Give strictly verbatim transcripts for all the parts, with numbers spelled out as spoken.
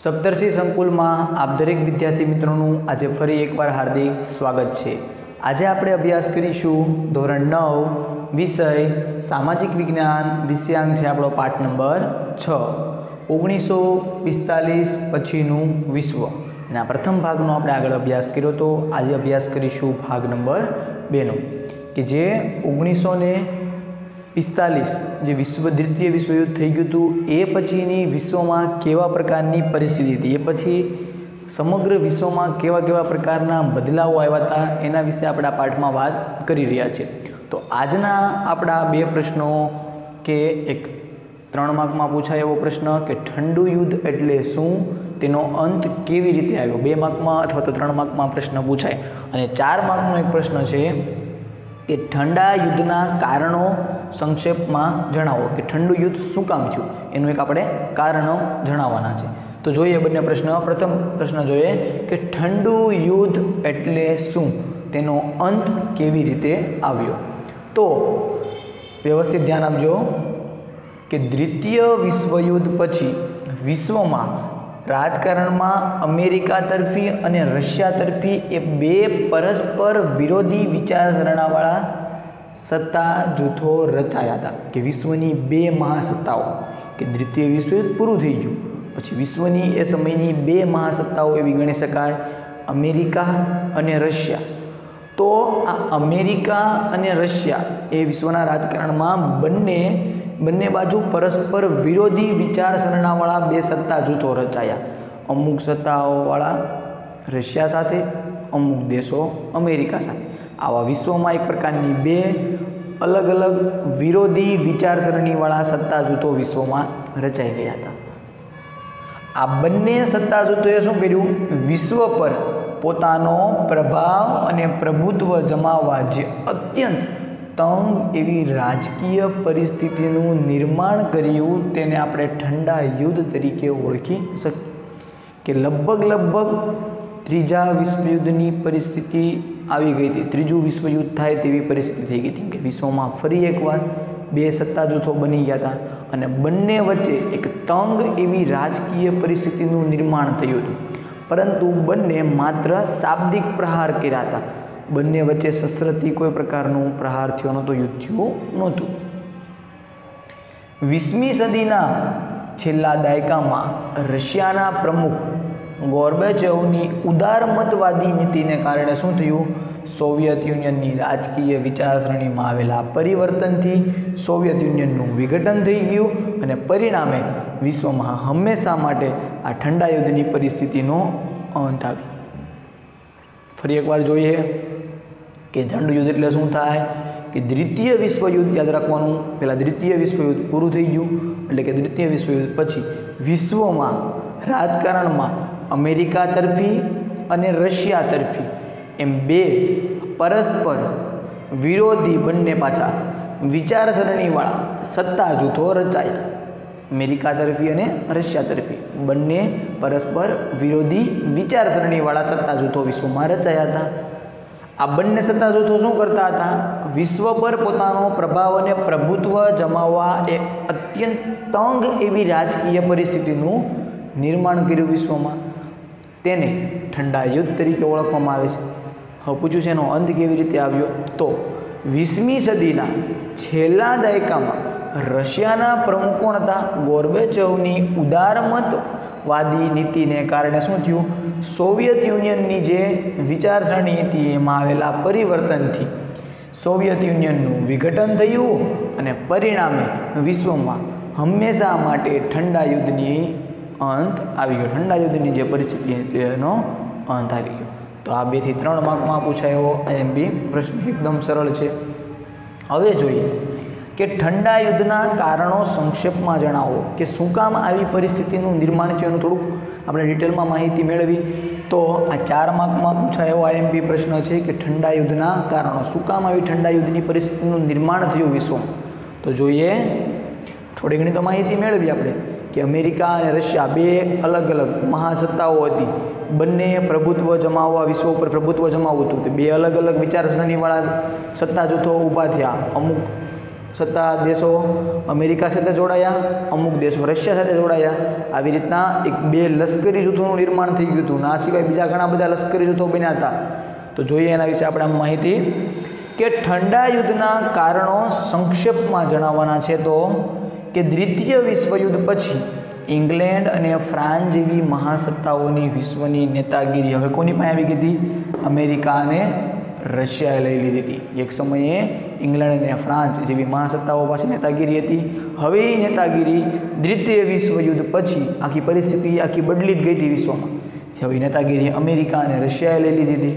સપ્તર્ષિ સંકુલમાં આપ દરેક વિદ્યાર્થી મિત્રોનું આજે ફરી એકવાર હાર્દિક સ્વાગત છે। આજે આપણે અભ્યાસ કરીશું ધોરણ નવ વિષય સામાજિક વિજ્ઞાન વિષયાંક છે આપણો પાઠ નંબર છ ઓગણીસો પિસ્તાલીસ પછીનું વિશ્વ ના પ્રથમ ભાગનો આપણે આગળ અભ્યાસ કર્યો તો આજે અભ્યાસ કરીશું ભાગ નંબર બેનો કે જે ઓગણીસો ને પિસ્તાલીસ જે વિશ્વ દ્વિતીય વિશ્વયુદ્ધ થઈ ગયું હતું એ પછીની વિશ્વમાં કેવા પ્રકારની પરિસ્થિતિ હતી, એ પછી સમગ્ર વિશ્વમાં કેવા કેવા પ્રકારના બદલાવો આવ્યા હતા એના વિશે આપણે આ પાઠમાં વાત કરી રહ્યા છીએ। તો આજના આપણા બે પ્રશ્નો કે એક ત્રણ માર્કમાં પૂછાય એવો પ્રશ્ન કે ઠંડુ યુદ્ધ એટલે શું, તેનો અંત કેવી રીતે આવ્યો, બે માર્કમાં અથવા તો ત્રણ માર્કમાં પ્રશ્ન પૂછાય। અને ચાર માર્કનો એક પ્રશ્ન છે કે ઠંડા યુદ્ધના કારણો સંક્ષેપમાં જણાવો કે ઠંડુ યુદ્ધ શું કામ થયું એનું એક આપણે કારણો જણાવવાના છે। તો જોઈએ બંને પ્રશ્ન। પ્રથમ પ્રશ્ન જોઈએ કે ઠંડુ યુદ્ધ એટલે શું, તેનો અંત કેવી રીતે આવ્યો। તો વ્યવસ્થિત ધ્યાન આપજો કે દ્વિતીય વિશ્વયુદ્ધ પછી વિશ્વમાં રાજકારણમાં અમેરિકા તરફી અને રશિયા તરફી એ બે પરસ્પર વિરોધી વિચારસરણાવાળા સત્તા જૂથો રચાયા હતા કે વિશ્વની બે મહાસત્તાઓ કે દ્વિતીય વિશ્વયુદ્ધ પૂરું થઈ ગયું પછી વિશ્વની એ સમયની બે મહાસત્તાઓ એવી ગણી શકાય અમેરિકા અને રશિયા। તો આ અમેરિકા અને રશિયા એ વિશ્વના રાજકારણમાં બંને બંને બાજુ પરસ્પર વિરોધી વિચારસરણાવાળા બે સત્તા જૂથો રચાયા, અમુક સત્તાઓવાળા રશિયા સાથે, અમુક દેશો અમેરિકા સાથે। આવા વિશ્વમાં એક પ્રકારની બે અલગ અલગ વિરોધી વિચારસરણીવાળા સત્તા જૂથો વિશ્વમાં રચાઈ ગયા હતા। આ બંને સત્તા જૂથોએ શું કર્યું, વિશ્વ પર પોતાનો પ્રભાવ અને પ્રભુત્વ જમાવવા જે અત્યંત તંગ એવી રાજકીય પરિસ્થિતિનું નિર્માણ કર્યું તેને આપણે ઠંડા યુદ્ધ તરીકે ઓળખી શકીએ કે લગભગ લગભગ ત્રીજા વિશ્વયુદ્ધની પરિસ્થિતિ આવી ગઈ હતી, ત્રીજું વિશ્વયુદ્ધ થાય તેવી પરિસ્થિતિ થઈ ગઈ હતી કે વિશ્વમાં ફરી એકવાર બે સત્તા જૂથો બની ગયા હતા અને બંને વચ્ચે એક તંગ એવી રાજકીય પરિસ્થિતિનું નિર્માણ થયું હતું, પરંતુ બંને માત્ર શાબ્દિક પ્રહાર કર્યા હતા, બંને વચ્ચે શસ્ત્રથી કોઈ પ્રકારનું પ્રહાર થયો નહોતો, યુદ્ધ થયું નહોતું। વીસમી સદીના છેલ્લા દાયકામાં રશિયાના પ્રમુખ ગોર્બેચોવની ઉદારમતવાદી નીતિને કારણે શું થયું, સોવિયત યુનિયનની રાજકીય વિચારસરણીમાં આવેલા પરિવર્તનથી સોવિયત યુનિયનનું વિઘટન થઈ ગયું અને પરિણામે વિશ્વમાં હંમેશા માટે આ ઠંડા યુદ્ધની પરિસ્થિતિનો અંત આવ્યો। ફરી એકવાર જોઈએ કે ઠંડુ યુદ્ધ એટલે શું થાય કે દ્વિતીય વિશ્વયુદ્ધ, યાદ રાખવાનું પહેલાં દ્વિતીય વિશ્વયુદ્ધ પૂરું થઈ ગયું એટલે કે દ્વિતીય વિશ્વયુદ્ધ પછી વિશ્વમાં રાજકારણમાં અમેરિકા તરફી અને રશિયા તરફી એમ બે પરસ્પર વિરોધી બંને પાછા વિચારસરણીવાળા સત્તા જૂથો રચાયા, અમેરિકા તરફી અને રશિયા તરફી બંને પરસ્પર વિરોધી વિચારસરણીવાળા સત્તા જૂથો વિશ્વમાં રચાયા હતા। આ બંને સત્તા જૂથો શું કરતા હતા, વિશ્વ પર પોતાનો પ્રભાવ અને પ્રભુત્વ જમાવવા એ અત્યંત તંગ એવી રાજકીય પરિસ્થિતિનું નિર્માણ કર્યું વિશ્વમાં, તેને ઠંડા યુદ્ધ તરીકે ઓળખવામાં આવે છે। હવે પૂછ્યું છે એનો અંત કેવી રીતે આવ્યો, તો વીસમી સદીના છેલ્લા દાયકામાં રશિયાના પ્રમુખ કોણ હતા, ગોર્બેચોવની ઉદારમતવાદી નીતિને કારણે શું થયું, સોવિયત યુનિયનની જે વિચારસરણી હતી એમાં આવેલા પરિવર્તનથી સોવિયત યુનિયનનું વિઘટન થયું અને પરિણામે વિશ્વમાં હંમેશા માટે ઠંડા યુદ્ધની અંત આવી ગયો, ઠંડા યુદ્ધની જે પરિસ્થિતિ હતી એનો અંત આવી ગયો। તો આ બેથી ત્રણ માર્કમાં પૂછાયો એમ બી પ્રશ્ન એકદમ સરળ છે। હવે જોઈએ કે ઠંડા યુદ્ધના કારણો સંક્ષેપમાં જણાવો કે શું કામ આવી પરિસ્થિતિનું નિર્માણ થયું, એનું થોડુંક આપણે ડિટેલમાં માહિતી મેળવી તો આ ચાર માર્કમાં પૂછાય એવો આઈએમપી પ્રશ્ન છે કે ઠંડા યુદ્ધના કારણો, શું કામ આવી ઠંડા યુદ્ધની પરિસ્થિતિનું નિર્માણ થયું વિશ્વમાં। તો જોઈએ થોડી ઘણી તો માહિતી મેળવી આપણે કે અમેરિકા અને રશિયા બે અલગ અલગ મહાસત્તાઓ હતી, બંને પ્રભુત્વ જમાવવા વિશ્વ ઉપર પ્રભુત્વ જમાવવું હતું, બે અલગ અલગ વિચારસરણીવાળા સત્તા જૂથો ઊભા થયા, અમુક સત્તા દેશો અમેરિકા સાથે જોડાયા, અમુક દેશો રશિયા સાથે જોડાયા. આવી રીતના એક બે લશ્કરી જૂથોનું નિર્માણ થઈ ગયું હતું. આ સિવાય બીજા ઘણા બધા લશ્કરી જૂથો બન્યા હતા. તો જોઈએ એના વિશે આપણે માહિતી કે ઠંડા યુદ્ધના કારણો સંક્ષેપમાં જણાવવાના છે. તો કે દ્વિતીય વિશ્વયુદ્ધ પછી ઇંગ્લેન્ડ અને ફ્રાન્સ જેવી મહાસત્તાઓની વિશ્વની નેતાગીરી હવે કોની પાસે આવી ગઈ હતી? અમેરિકા અને રશિયાએ લઈ લીધી હતી. એક સમયે ઇંગ્લેન્ડ અને ફ્રાન્સ જેવી મહાસત્તાઓ પાસે નેતાગીરી હતી. હવે એ નેતાગીરી દ્વિતીય વિશ્વયુદ્ધ પછી આખી પરિસ્થિતિ આખી બદલી જ ગઈ હતી વિશ્વમાં. હવે નેતાગીરી અમેરિકા અને રશિયાએ લઈ લીધી હતી.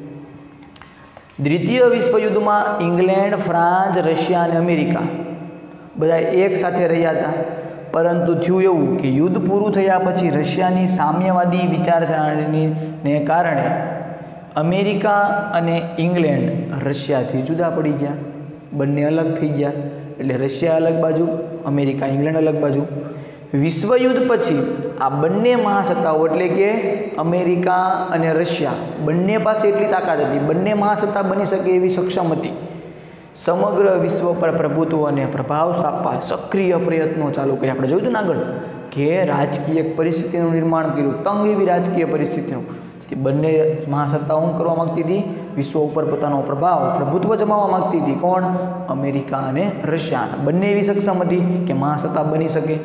દ્વિતીય વિશ્વયુદ્ધમાં ઇંગ્લેન્ડ, ફ્રાન્સ, રશિયા અને અમેરિકા બધા એક સાથે રહ્યા હતા. પરંતુ થયું એવું કે યુદ્ધ પૂરું થયા પછી રશિયાની સામ્યવાદી વિચારસરણીને કારણે અમેરિકા અને ઇંગ્લેન્ડ રશિયાથી જુદા પડી ગયા, બંને અલગ થઈ ગયા. એટલે રશિયા અલગ બાજુ, અમેરિકા ઇંગ્લેન્ડ અલગ બાજુ. વિશ્વયુદ્ધ પછી આ બંને મહાસત્તાઓ એટલે કે અમેરિકા અને રશિયા બંને પાસે એટલી તાકાત હતી, બંને મહાસત્તા બની શકે એવી સક્ષમ હતી. સમગ્ર વિશ્વ પર પ્રભુત્વ અને પ્રભાવ સ્થાપવા સક્રિય પ્રયત્નો ચાલુ કર્યા. આપણે જોયું હતું ને આગળ કે રાજકીય પરિસ્થિતિનું નિર્માણ કર્યું, તંગ એવી રાજકીય પરિસ્થિતિનું. બંને મહાસત્તાઓ શું કરવા માગતી હતી? વિશ્વ ઉપર પોતાનો પ્રભાવ પ્રભુત્વ જમાવવા માગતી હતી. કોણ? અમેરિકા અને રશિયા. બંને એવી સક્ષમ હતી કે મહાસત્તા બની શકે.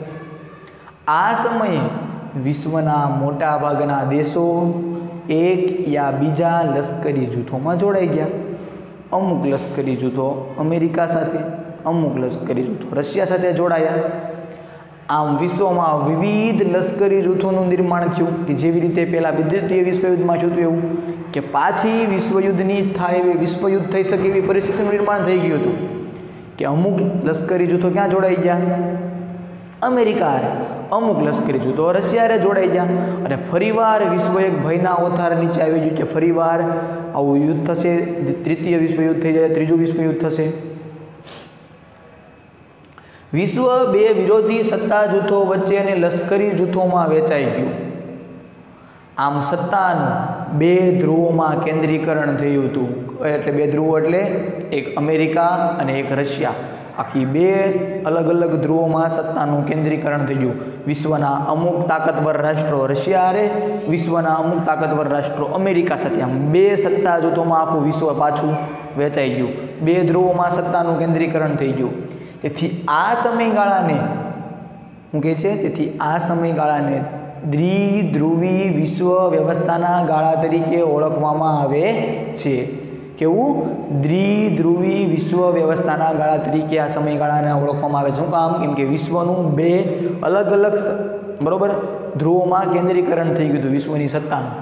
આ સમયે વિશ્વના મોટા ભાગના દેશો એક યા બીજા લશ્કરી જૂથોમાં જોડાઈ ગયા. અમુક લશ્કરી જૂથો અમેરિકા સાથે, અમુક લશ્કરી જૂથો રશિયા સાથે જોડાયા. આમ વિશ્વમાં વિવિધ લશ્કરી જૂથોનું નિર્માણ થયું કે જેવી રીતે પહેલાં દ્વિતીય વિશ્વયુદ્ધમાં થયું હતું એવું કે પાછી વિશ્વયુદ્ધની થાય એવી વિશ્વયુદ્ધ થઈ શકે એવી પરિસ્થિતિનું નિર્માણ થઈ ગયું હતું કે અમુક લશ્કરી જૂથો ક્યાં જોડાઈ ગયા? અમેરિકા હારે. અમુક લશ્કરી જૂથો રશિયા જોડાઈ ગયા. અને ફરીવાર વિશ્વ એક ભયના ઓથાર નીચે આવી ગયું કે ફરીવાર આવું યુદ્ધ થશે, તૃતીય વિશ્વયુદ્ધ થઈ જાય, ત્રીજું વિશ્વયુદ્ધ થશે. વિશ્વ બે વિરોધી સત્તા જૂથો વચ્ચે અને લશ્કરી જૂથોમાં વેચાઈ ગયું. આમ સત્તાનું બે ધ્રુવોમાં કેન્દ્રીકરણ થયું હતું. એટલે બે ધ્રુવો એટલે એક અમેરિકા અને એક રશિયા. આખી બે અલગ અલગ ધ્રુવોમાં સત્તાનું કેન્દ્રીકરણ થયું. વિશ્વના અમુક તાકાતવર રાષ્ટ્રો રશિયા હારે, વિશ્વના અમુક તાકાતવર રાષ્ટ્રો અમેરિકા સાથે. આમ બે સત્તા જૂથોમાં આખું વિશ્વ પાછું વેચાઈ ગયું. બે ધ્રુવોમાં સત્તાનું કેન્દ્રીકરણ થઈ ગયું. તેથી આ સમયગાળાને શું કહે છે? તેથી આ સમયગાળાને દ્વિધ્રુવી વિશ્વ વ્યવસ્થાના ગાળા તરીકે ઓળખવામાં આવે છે. કેવું? દ્વિધ્રુવી વિશ્વ વ્યવસ્થાના ગાળા તરીકે આ સમયગાળાને ઓળખવામાં આવે છે. શું કામ? કેમ કે વિશ્વનું બે અલગ અલગ બરોબર ધ્રુવોમાં કેન્દ્રીકરણ થઈ ગયું હતું વિશ્વની સત્તાનું.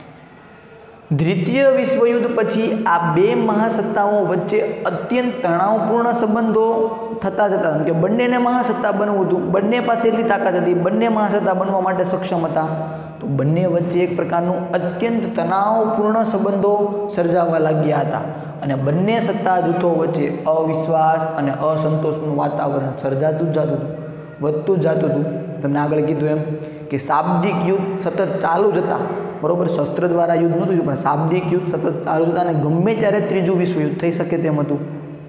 દ્વિતીય વિશ્વયુદ્ધ પછી આ બે મહાસત્તાઓ વચ્ચે અત્યંત તણાવપૂર્ણ સંબંધો થતા જતા. કે બંનેને મહાસત્તા બનવું હતું, બંને પાસે એટલી તાકાત હતી, બંને મહાસત્તા બનવા માટે સક્ષમ હતા. તો બંને વચ્ચે એક પ્રકારનું અત્યંત તણાવપૂર્ણ સંબંધો સર્જાવા લાગ્યા હતા. અને બંને સત્તા જૂથો વચ્ચે અવિશ્વાસ અને અસંતોષનું વાતાવરણ સર્જાતું જ જતું હતું, વધતું જ જતું હતું. તમને આગળ કીધું એમ કે શાબ્દિક યુદ્ધ સતત ચાલુ જ હતા. બરોબર, શસ્ત્ર દ્વારા યુદ્ધ નહોતું થયું, પણ શાબ્દિક યુદ્ધ સતત ચાલુ હતા અને ગમે ત્યારે ત્રીજું વિશ્વયુદ્ધ થઈ શકે તેમ હતું.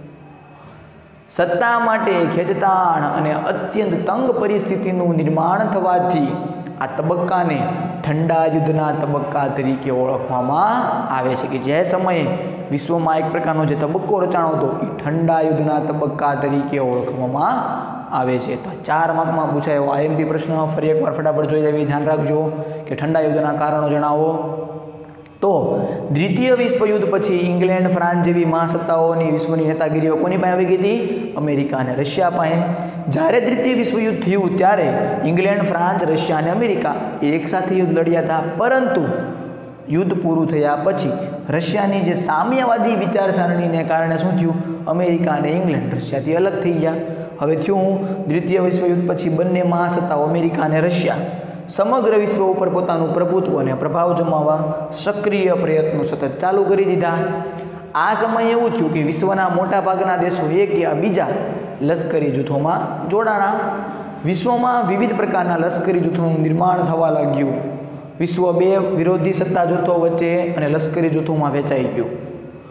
સત્તા માટે ખેંચતાણ અને અત્યંત તંગ પરિસ્થિતિનું નિર્માણ થવાથી આ તબક્કાને ઠંડા યુદ્ધના તબક્કા તરીકે ઓળખવામાં આવે છે. કે જે સમયે વિશ્વમાં એક પ્રકારનો જે તબક્કો રચાણો હતો એ ઠંડા યુદ્ધના તબક્કા તરીકે ઓળખવામાં આવે છે. તો ચાર માર્કમાં પૂછાય એવો આઈએમપી પ્રશ્ન ફરી એકવાર ફટાફટ જોઈ લેવી. ધ્યાન રાખજો કે ઠંડા યુદ્ધના કારણો જણાવો. તો દ્વિતીય વિશ્વયુદ્ધ પછી ઇંગ્લેન્ડ, ફ્રાન્સ જેવી મહાસત્તાઓની વિશ્વની નેતાગીરીઓ કોની પાસે આવી ગઈ હતી? અમેરિકા અને રશિયા પાસે. જ્યારે દ્વિતીય વિશ્વયુદ્ધ થયું ત્યારે ઇંગ્લેન્ડ, ફ્રાન્સ, રશિયા અને અમેરિકા એક સાથે યુદ્ધ લડ્યા હતા. પરંતુ યુદ્ધ પૂરું થયા પછી રશિયાની જે સામ્યવાદી વિચારસરણીને કારણે શું થયું? અમેરિકા અને ઇંગ્લેન્ડ રશિયાથી અલગ થઈ ગયા. હવે થયું દ્વિતીય વિશ્વયુદ્ધ પછી બંને મહાસત્તાઓ અમેરિકા અને રશિયા સમગ્ર વિશ્વ ઉપર પોતાનું પ્રભુત્વ અને પ્રભાવ જમાવવા સક્રિય પ્રયત્નો સતત ચાલુ કરી દીધા. આ સમયે એવું થયું કે વિશ્વના મોટા ભાગના દેશો એક યા બીજા લશ્કરી જૂથોમાં જોડાણા. વિશ્વમાં વિવિધ પ્રકારના લશ્કરી જૂથોનું નિર્માણ થવા લાગ્યું. વિશ્વ બે વિરોધી સત્તા જૂથો વચ્ચે અને લશ્કરી જૂથોમાં વેચાઈ ગયું.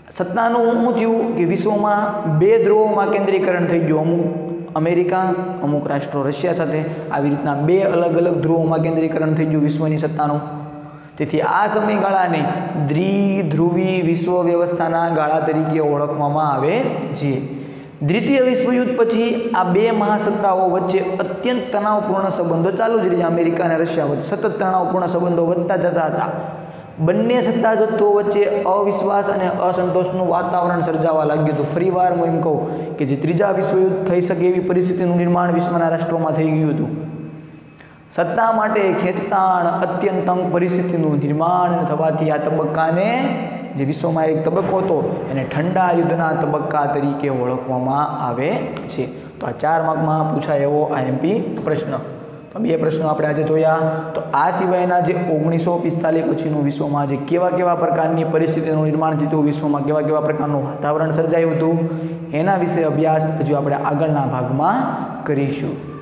સત્તાનું શું થયું કે વિશ્વમાં બે ધ્રુવોમાં કેન્દ્રીકરણ થઈ ગયું, અમુક અમેરિકા, અમુક રાષ્ટ્રો રશિયા સાથે આવી રીતના બે અલગ અલગ ધ્રુવોમાં કેન્દ્રીકરણ થઈ ગયું વિશ્વની સત્તાનું. તેથી આ સમયગાળાને દ્વિધ્રુવી વિશ્વ વ્યવસ્થાના ગાળા તરીકે ઓળખવામાં આવે છે. દ્વિતીય વિશ્વયુદ્ધ પછી આ બે મહાસત્તાઓ વચ્ચે અત્યંત તણાવપૂર્ણ સંબંધો ચાલુ જ રહ્યા. અમેરિકા અને રશિયા વચ્ચે સતત તણાવપૂર્ણ સંબંધો વધતા જતા હતા. બંને સત્તા જથ્થો વચ્ચે અવિશ્વાસ અને અસંતોષનું વાતાવરણ સર્જાવા લાગ્યું હતું. ફરીવાર હું એમ કહું કે જે ત્રીજા વિશ્વયુદ્ધ થઈ શકે એવી પરિસ્થિતિનું નિર્માણ વિશ્વના રાષ્ટ્રોમાં થઈ ગયું હતું. સત્તા માટે ખેંચતાણ, અત્યંત તંગ પરિસ્થિતિનું નિર્માણ થવાથી આ તબક્કાને, જે વિશ્વમાં એક તબક્કો હતો, એને ઠંડા યુદ્ધના તબક્કા તરીકે ઓળખવામાં આવે છે. તો આ ચાર માર્કમાં પૂછાય એવો આઈએમપી પ્રશ્ન. તો બે પ્રશ્નો આપણે આજે જોયા. તો આ સિવાયના જે ઓગણીસો પિસ્તાલીસ પછીનું વિશ્વમાં જે કેવા કેવા પ્રકારની પરિસ્થિતિનું નિર્માણ થયું હતું, વિશ્વમાં કેવા કેવા પ્રકારનું વાતાવરણ સર્જાયું હતું, એના વિશે અભ્યાસ હજુ આપણે આગળના ભાગમાં કરીશું.